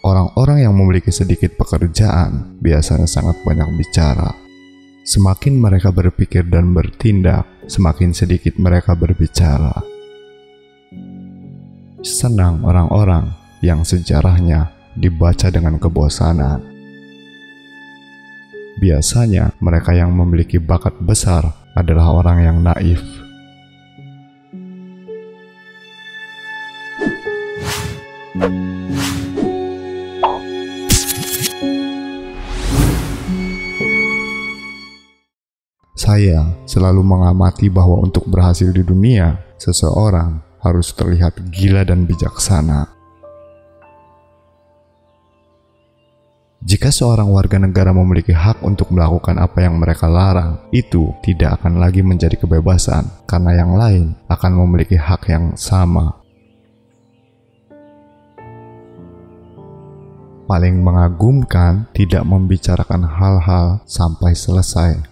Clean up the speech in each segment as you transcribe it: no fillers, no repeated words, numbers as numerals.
Orang-orang yang memiliki sedikit pekerjaan biasanya sangat banyak bicara. Semakin mereka berpikir dan bertindak, semakin sedikit mereka berbicara. Senang orang-orang yang sejarahnya dibaca dengan kebosanan. Biasanya mereka yang memiliki bakat besar adalah orang yang naif. Saya selalu mengamati bahwa untuk berhasil di dunia, seseorang harus terlihat gila dan bijaksana. Jika seorang warga negara memiliki hak untuk melakukan apa yang mereka larang, itu tidak akan lagi menjadi kebebasan, karena yang lain akan memiliki hak yang sama. Paling mengagumkan tidak membicarakan hal-hal sampai selesai.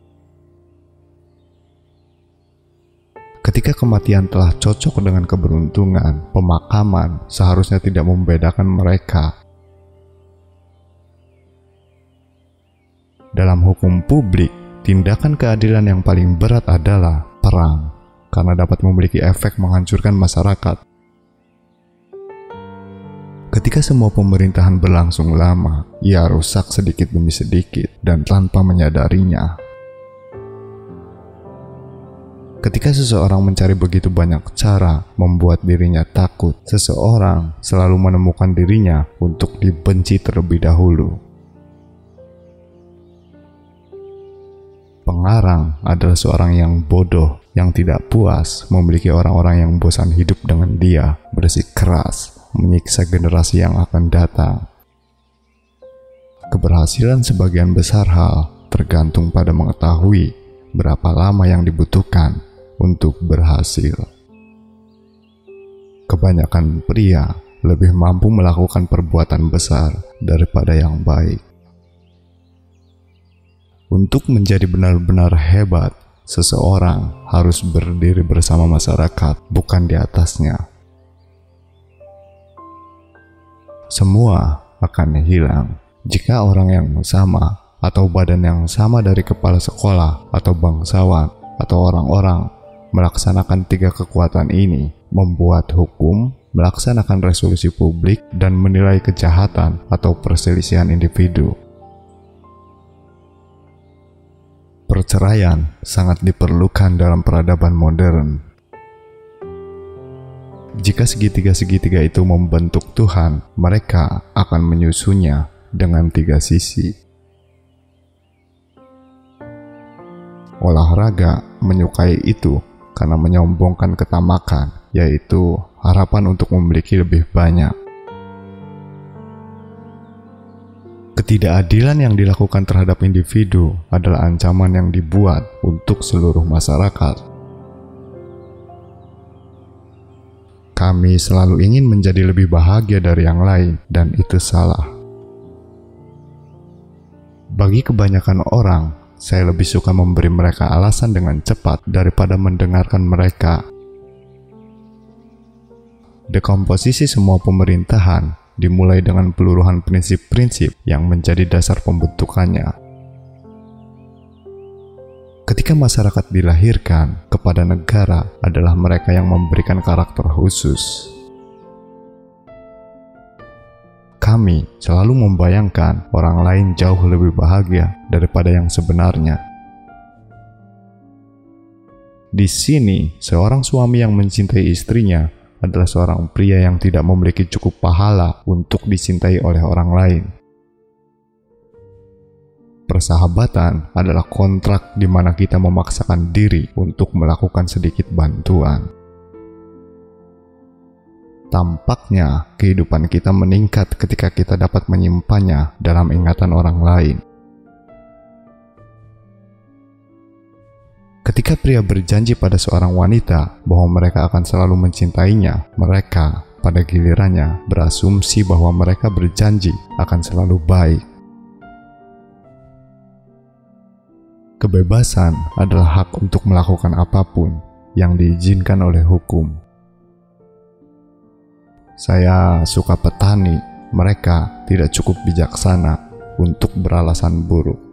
Ketika kematian telah cocok dengan keberuntungan, pemakaman seharusnya tidak membedakan mereka. Dalam hukum publik, tindakan keadilan yang paling berat adalah perang, karena dapat memiliki efek menghancurkan masyarakat. Ketika semua pemerintahan berlangsung lama, ia rusak sedikit demi sedikit dan tanpa menyadarinya. Ketika seseorang mencari begitu banyak cara membuat dirinya takut, seseorang selalu menemukan dirinya untuk dibenci terlebih dahulu. Pengarang adalah seorang yang bodoh, yang tidak puas memiliki orang-orang yang bosan hidup dengan dia, bersikeras, menyiksa generasi yang akan datang. Keberhasilan sebagian besar hal tergantung pada mengetahui berapa lama yang dibutuhkan untuk berhasil. Kebanyakan pria lebih mampu melakukan perbuatan besar daripada yang baik. Untuk menjadi benar-benar hebat, seseorang harus berdiri bersama masyarakat, bukan di atasnya. Semua akan hilang jika orang yang sama atau badan yang sama dari kepala sekolah atau bangsawan atau orang-orang melaksanakan 3 kekuatan ini, membuat hukum, melaksanakan resolusi publik, dan menilai kejahatan atau perselisihan individu. Perceraian sangat diperlukan dalam peradaban modern. Jika segitiga-segitiga itu membentuk Tuhan, mereka akan menyusunnya dengan 3 sisi. Olahraga menyukai itu karena menyombongkan ketamakan, yaitu harapan untuk memiliki lebih banyak. Ketidakadilan yang dilakukan terhadap individu adalah ancaman yang dibuat untuk seluruh masyarakat. Kami selalu ingin menjadi lebih bahagia dari yang lain, dan itu salah. Bagi kebanyakan orang, saya lebih suka memberi mereka alasan dengan cepat daripada mendengarkan mereka. Dekomposisi semua pemerintahan dimulai dengan peluruhan prinsip-prinsip yang menjadi dasar pembentukannya. Ketika masyarakat dilahirkan, kepada negara adalah mereka yang memberikan karakter khusus. Kami selalu membayangkan orang lain jauh lebih bahagia daripada yang sebenarnya. Di sini, seorang suami yang mencintai istrinya adalah seorang pria yang tidak memiliki cukup pahala untuk dicintai oleh orang lain. Persahabatan adalah kontrak di mana kita memaksakan diri untuk melakukan sedikit bantuan. Tampaknya kehidupan kita meningkat ketika kita dapat menyimpannya dalam ingatan orang lain. Ketika pria berjanji pada seorang wanita bahwa mereka akan selalu mencintainya, mereka pada gilirannya berasumsi bahwa mereka berjanji akan selalu baik. Kebebasan adalah hak untuk melakukan apapun yang diizinkan oleh hukum. Saya suka petani mereka tidak cukup bijaksana untuk beralasan buruk.